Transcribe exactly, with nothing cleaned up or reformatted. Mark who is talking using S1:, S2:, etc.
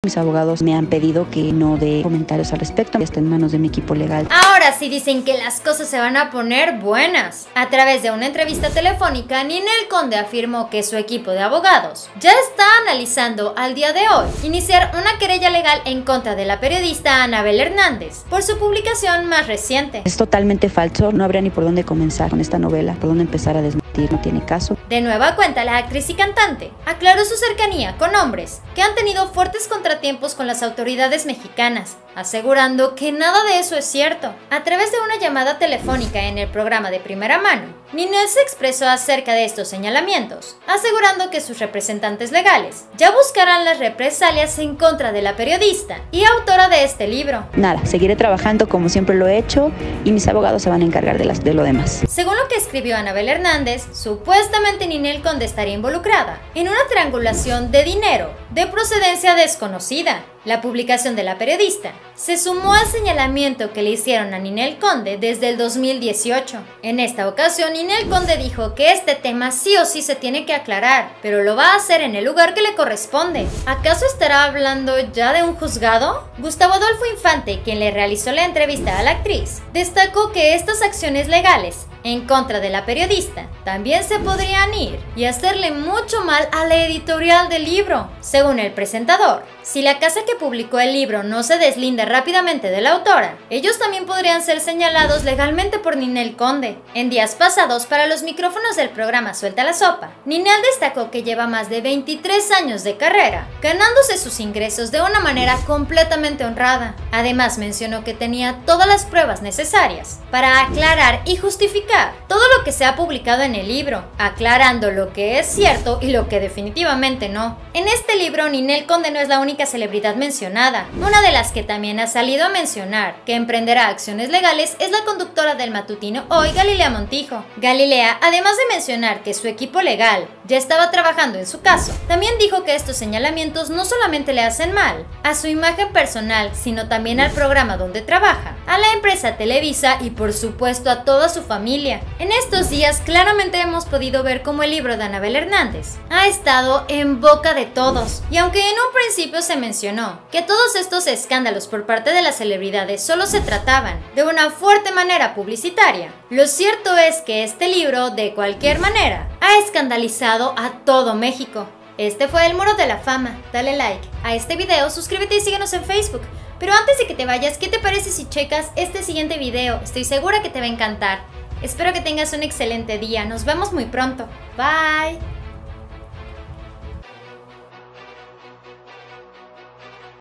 S1: Mis abogados me han pedido que no dé comentarios al respecto, ya está en manos de mi equipo legal.
S2: Ahora sí dicen que las cosas se van a poner buenas. A través de una entrevista telefónica, Ninel Conde afirmó que su equipo de abogados ya está analizando al día de hoy iniciar una querella legal en contra de la periodista Anabel Hernández por su publicación más reciente.
S1: Es totalmente falso, no habría ni por dónde comenzar con esta novela, por dónde empezar a desmentir, no tiene caso.
S2: De nueva cuenta, la actriz y cantante aclaró su cercanía con hombres que han tenido fuertes contratiempos con las autoridades mexicanas, asegurando que nada de eso es cierto. A través de una llamada telefónica en el programa de Primera Mano, Ninel se expresó acerca de estos señalamientos, asegurando que sus representantes legales ya buscarán las represalias en contra de la periodista y autora de este libro.
S1: Nada, seguiré trabajando como siempre lo he hecho y mis abogados se van a encargar de, las, de lo demás.
S2: Según lo que escribió Anabel Hernández, supuestamente Ninel Conde estaría involucrada en una triangulación de dinero de procedencia desconocida. La publicación de la periodista se sumó al señalamiento que le hicieron a Ninel Conde desde el dos mil dieciocho. En esta ocasión, Ninel Conde dijo que este tema sí o sí se tiene que aclarar, pero lo va a hacer en el lugar que le corresponde. ¿Acaso estará hablando ya de un juzgado? Gustavo Adolfo Infante, quien le realizó la entrevista a la actriz, destacó que estas acciones legales en contra de la periodista también se podrían ir y hacerle mucho mal a la editorial del libro. Según el presentador, si la casa que publicó el libro no se deslinda rápidamente de la autora, ellos también podrían ser señalados legalmente por Ninel Conde. En días pasados, para los micrófonos del programa Suelta la Sopa, Ninel destacó que lleva más de veintitrés años de carrera, ganándose sus ingresos de una manera completamente honrada. Además, mencionó que tenía todas las pruebas necesarias para aclarar y justificar todo lo que se ha publicado en el libro, aclarando lo que es cierto y lo que definitivamente no. En este libro, Ninel Conde no es la única celebridad mencionada. Una de las que también ha salido a mencionar que emprenderá acciones legales es la conductora del matutino Hoy, Galilea Montijo. Galilea, además de mencionar que su equipo legal ya estaba trabajando en su caso, también dijo que estos señalamientos no solamente le hacen mal a su imagen personal, sino también al programa donde trabaja, a la empresa Televisa y por supuesto a toda su familia. En estos días claramente hemos podido ver cómo el libro de Anabel Hernández ha estado en boca de todos, y aunque en un principio se mencionó que todos estos escándalos por parte de las celebridades solo se trataban de una fuerte manera publicitaria, lo cierto es que este libro de cualquier manera ha escandalizado a todo México. Este fue el Muro de la Fama. Dale like a este video, suscríbete y síguenos en Facebook. Pero antes de que te vayas, ¿qué te parece si checas este siguiente video? Estoy segura que te va a encantar. Espero que tengas un excelente día. Nos vemos muy pronto. Bye.